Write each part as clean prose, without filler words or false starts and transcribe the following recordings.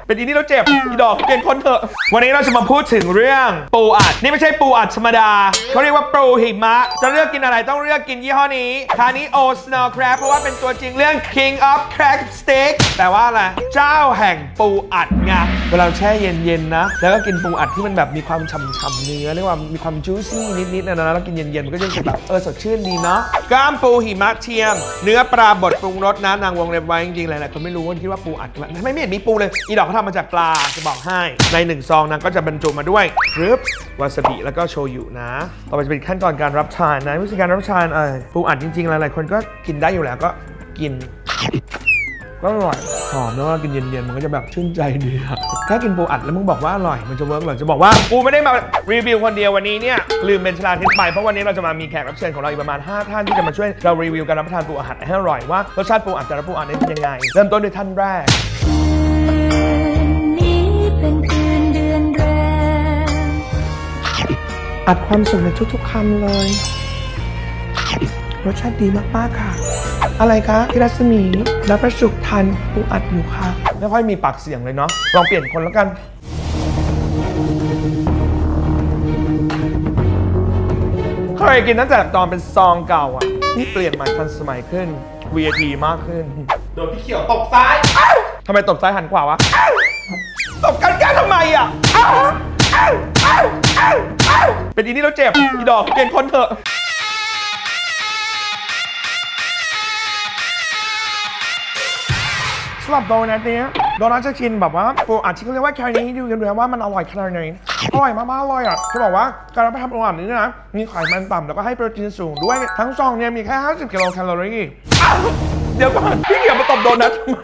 เป็นอีนี่แล้วเจ็บอีดอกเปลี่ยนคนเถอะวันนี้เราจะมาพูดถึงเรื่องปูอัดนี่ไม่ใช่ปูอัดธรรมดาเขาเรียกว่าปูหิมะจะเลือกกินอะไรต้องเลือกกินยี่ห้อนี้คานิโอ Snow Crab เพราะว่าเป็นตัวจริงเรื่อง King of Crab Stick แต่ว่าอะไรเจ้าแห่งปูอัดไงเวลาแช่เย็นๆนะแล้วก็กินปูอัดที่มันแบบมีความฉ่ำๆเนื้อเรียกว่ามีความ juicy นิดๆนะแล้วกินเย็นๆมันก็จะแบบสดชื่นดีเนาะกล้ามปูหิมะเทียมเนื้อปลาบดปรุงรสนะนางวงเล็บไว้จริงๆหลายๆคนไม่รู้ว่าคิดว่าปูอัดไม่เห็นมีปูเลยอีดอกเขาทำมาจากปลาจะบอกให้ใน1ซองนั้นก็จะบรรจุมาด้วยวาซาบิแล้วก็โชยุนะต่อไปจะเป็นขั้นตอนการรับประทานนะวิธีการรับประทานปูอัดจริงๆหลายๆคนก็กินได้อยู่แล้วก็กินก็อร่อยหอมแล้วก็กินเย็นๆมันก็จะแบบชื่นใจดีอะถ้ากินปูอัดแล้วมึงบอกว่าอร่อยมันจะเวิร์กหรอจะบอกว่ากูไม่ได้มารีวิวคนเดียววันนี้เนี่ยลืมเป็นชลาทิศไปเพราะวันนี้เราจะมามีแขกรับเชิญของเราอีกประมาณ5ท่านที่จะมาช่วยเรารีวิวการรับประทานปูอัดให้อร่อยว่ารสชาติปูอัดแต่ละปูอัดเป็นยังไงเริ่มต้นด้วยท่านแรกอัดความสุขในทุกๆคำเลยรสชาติดีมากๆค่ะอะไรคะพี่รัศมีรับประสุกทานปูอัดอยู่ค่ะไม่ค่อยมีปากเสียงเลยเนาะลองเปลี่ยนคนแล้วกันเคยกินตั้งแต่ตอนเป็นซองเก่าอ่ะนี่เปลี่ยนใหม่ทันสมัยขึ้น VIP มากขึ้นโดนพี่เขียวตบซ้ายทำไมตบซ้ายหันขวาวะตบกันแก้ทำไมอ่ะเป็นอีนี่แล้วเจ็บอีดอกเปลี่ยนคนเถอะสำหรับโดนัทนี้โดนัทจะกินแบบว่าปูอัดที่เขาเรียกว่าแคร์นี้ดูกันเลยว่ามันอร่อยขนาดไหนอร่อยมากๆอร่อยอ่ะจะบอกว่าการรับประทานปูอัดนี้นะมีไขมันต่ำแล้วก็ให้โปรตีนสูงด้วยทั้งซองเนี่ยมีแค่50 กิโลแคลอรี่เดี๋ยวก่อนพี่เกี่ยวมาตบโดนัททำไม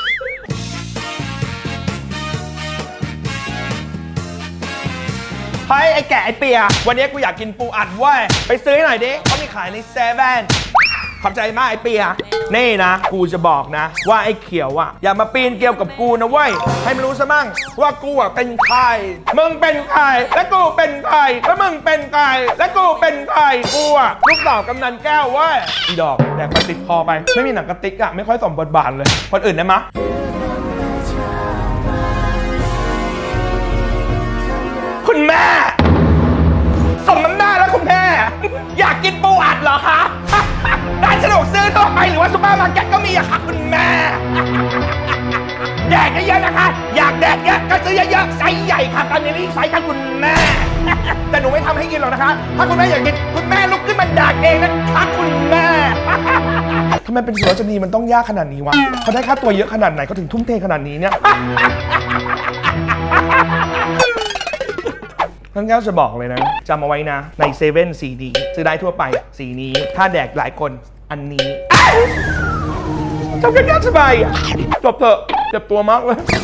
เฮ้ยไอ้แก่ไอ้เปียวันนี้กูอยากกินปูอัดเว้ยไปซื้อหน่อยดิเขามีขายในเซเว่นขอบใจมากไอ้เปียนี่นะกูจะบอกนะว่าไอ้เขียวอ่ะอย่ามาปีนเกี่ยวกับกูนะเว้ยให้มันรู้ซะมั่งว่ากูอ่ะเป็นใครมึงเป็นใครและกูเป็นใครแล้วมึงเป็นใครและกูเป็นใครกูอ่ะลูกสาวกำนันแก้วเว้ยอีดอกแดกมาติดคอไปไม่มีหนังกระติกอ่ะไม่ค่อยสมบทบาทเลยคนอื่นได้มะคุณแม่สมน้ำหน้าแล้วคุณแม่อยากกินปูอัดเหรอคะร้านสะดวกซื้อทั่วไปหรือว่าซุปเปอร์มาร์เก็ตก็มีอะค่ะคุณแม่แดกเยอะๆนะคะอยากแดกเยอะก็ซื้อเยอะๆไซส์ใหญ่ค่ะตอนนี้ไซส์ค่ะคุณแม่แต่หนูไม่ทำให้กินหรอกนะคะถ้าคุณแม่อยากกินคุณแม่ลุกขึ้นมาแดกเองนะคะคุณแม่ทำไมเป็นสุรจนีมันต้องยากขนาดนี้วะเขาได้ค่าตัวเยอะขนาดไหนเขาถึงทุ่มเทขนาดนี้เนี่ยท่านแก้วจะบอกเลยนะจำเอาไว้นะในเซเว่นสีดีซื้อได้ทั่วไปสีนี้ถ้าแดกหลายคนอันนี้จำกันแก้วสบายจบเถอะเจ็บตัวมากเลย